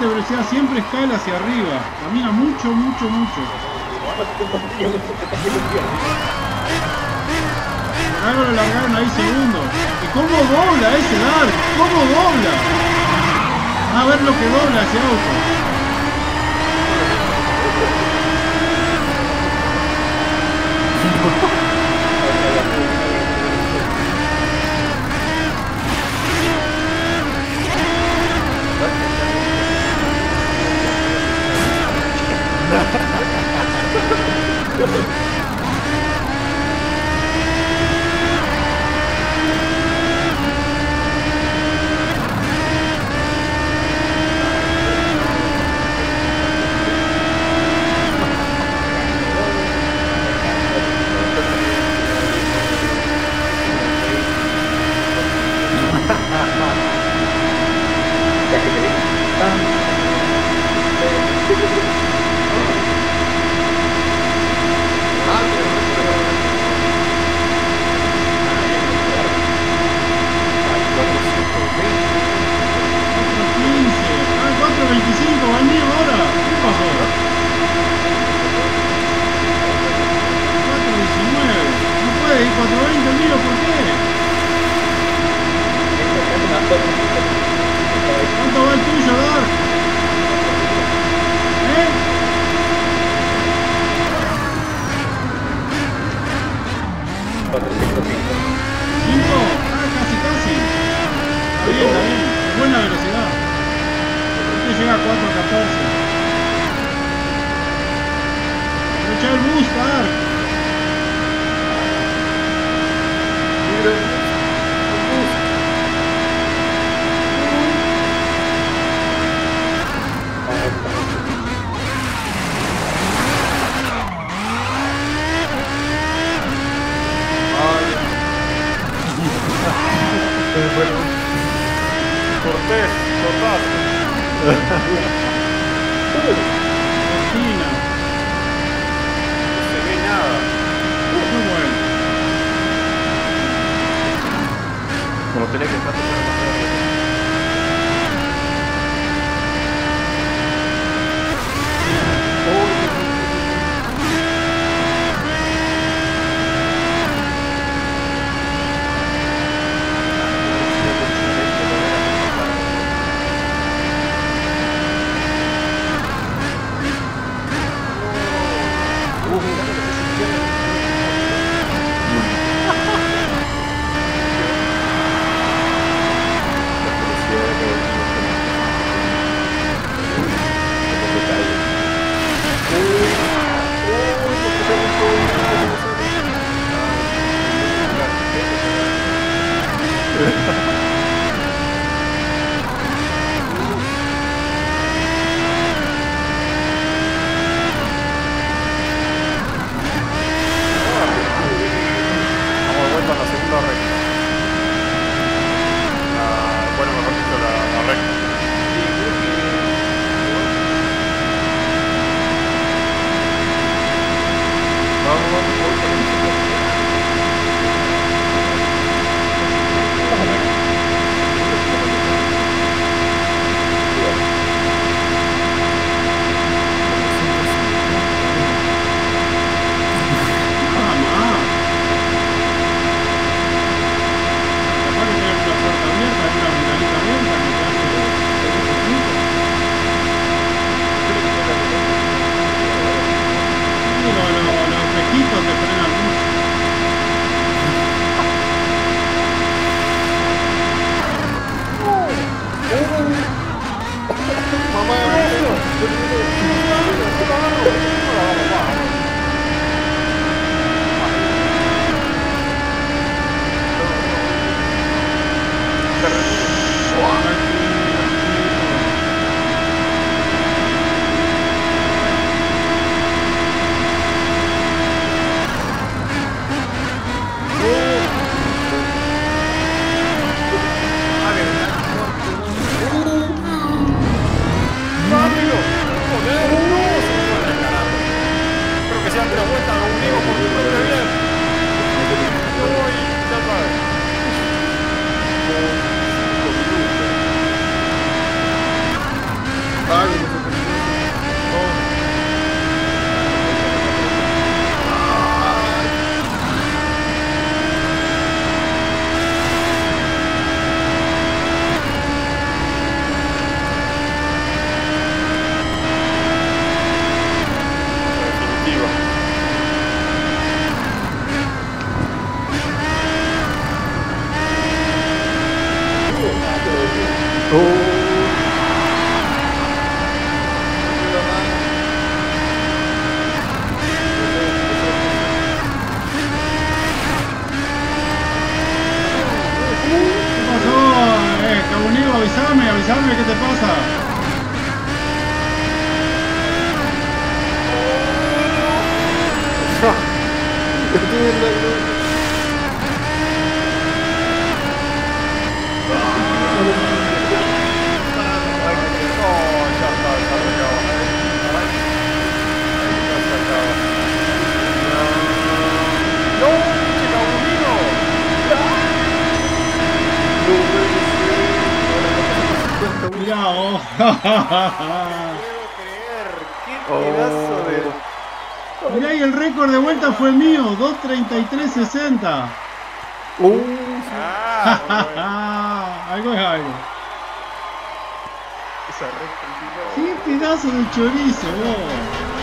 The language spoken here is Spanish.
de velocidad siempre escala hacia arriba. Camina mucho, mucho, mucho. Por algo lo largaron ahí segundo. ¿Y cómo dobla ese Dark? ¿Cómo dobla? A ver lo que dobla ese auto. ¿Cuánto va el tuyo, Dark? ¿Eh? 5. Ah, casi, casi. Está bien, está bien. Buena velocidad. Este llega a 4.14. Aprovecha el boost, Dark. Cortés, cortazo. Cortina. No se ve nada. Muy bueno. Como tenés que estar ¿Qué pasó? Cabunivo, avísame, ¿qué te pasa? Mirá, oh. Mirá, y el récord de vuelta fue mío, 2:33.60. Algo es algo. Esa recta, Qué pedazo de chorizo, vos.